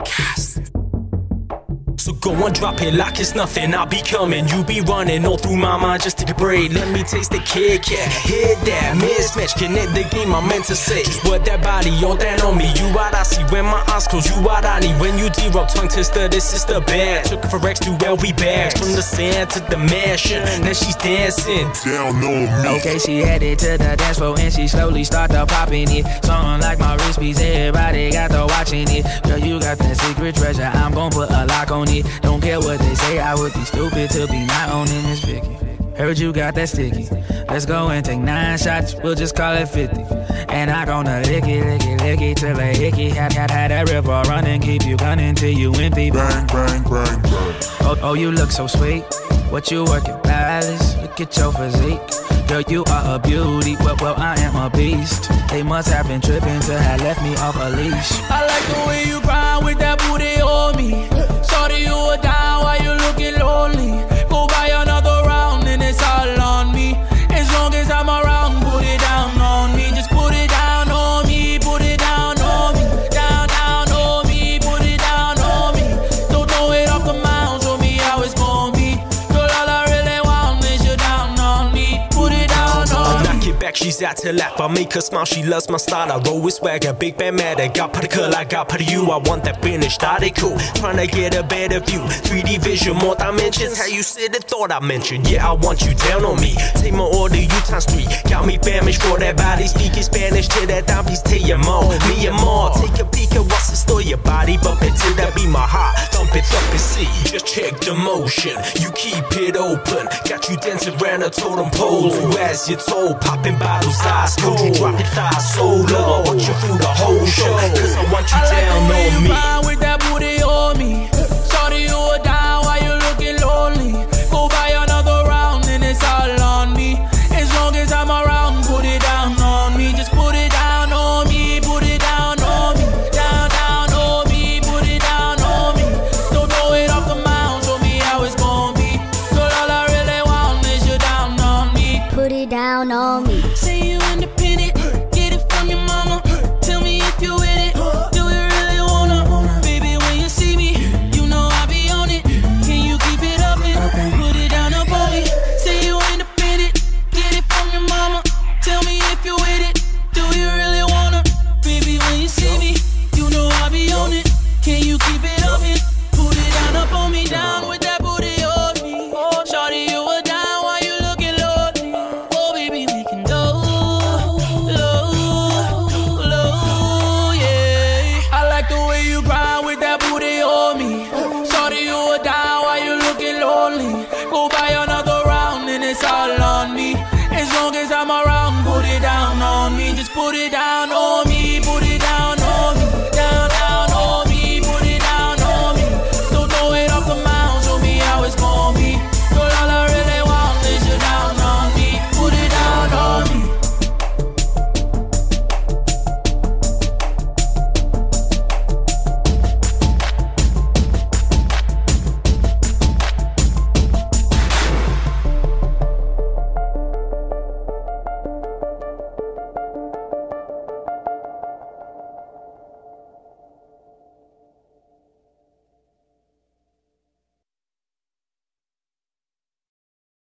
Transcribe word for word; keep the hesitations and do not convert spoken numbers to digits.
Cast. So go and drop it like it's nothing. I'll be coming, you be running all through my mind. Just take a break, let me taste the kick, yeah. Hit that mismatch, connect the game I meant to say. Just work that body, all that on me. You what I see when my eyes close, you what I need. When you derobe, tongue twister, this is the bad. Took her for X to L V bags. From the sand to the mansion, now she's dancing down on me. Okay, she headed to the dance floor and she slowly started popping it. Something like my wrist piece, everybody got to watching it. Girl, you got that secret treasure, I'm gon' put a lock on it. Don't care what they say, I would be stupid to be not owning this Vicky. Heard you got that sticky. Let's go and take nine shots, we'll just call it fifty. And I gonna lick it, lick it, lick it till a hickey. Had, had, had that river running, keep you gunning till you empty. Bang, bang, bang, bang. Oh, oh, you look so sweet. What you working, Alice? Look at your physique. Girl, you are a beauty, well, well, I am a beast. They must have been tripping to have left me off a leash. I like the way you grind with that booty on me. Shorty, you are down while you looking lonely. Go buy another round and it's all on me. As long as I'm around, put it down on me. Just put it down on me, put it down on me. Down, down on me, put it down on me. Don't throw it off the mound, show me how it's gonna be. Girl, all I really want is you down on me. Put it down on me. Knock it back, she's out to laugh. I make her smile, she loves my style. I roll with swagger, big band matter. Got part of girl, I got part of you. I want that finished article. Tryna get a better view. three D vision, more dimensions. How you said it, thought I mentioned. Yeah, I want you down on me. Take my order, you times three. Got me famished for that body. Speaking Spanish to that dime piece, tell you more. Me and more. Take a peek at what's in store. Your body bump it till that be my heart. Thump it, thump it, see. Just check the motion. You keep it open. Got you dancing around a totem pole. Do as you're told. Popping bottles, eyes cold. You drop it thighs so low. Watch you through the whole show. Cause I want you I like down the way on you me. grind with that booty on me. Shorty, you are down while you looking lonely. Go buy another round and it's all on me. As long as I'm around, put it down on me. Just put it down on me, put it down on me. Down, down on me, put it down on me. Don't throw it off the mound, show me how it's gonna be. Girl, all I really want is you down on me. Put it down on me. Say you independent, get it from your mama. Tell me if you with it, do you really wanna? Baby, when you see me, you know I be on it. Can you keep it up and put it down up on me? Say you independent, get it from your mama. Tell me if you with it, do you really wanna? Baby, when you see me, you know I be on it. Can you keep it up and put it down up on me? Down with that booty on me. Oh, shorty, you were down while you looking lonely. Oh, baby, we can go low, low, yeah. I like the way you grind with that booty on me. Shorty, you were down while you looking lonely. Go buy another round and it's all on me. As long as I'm around, put it down on me. Just put it down on me.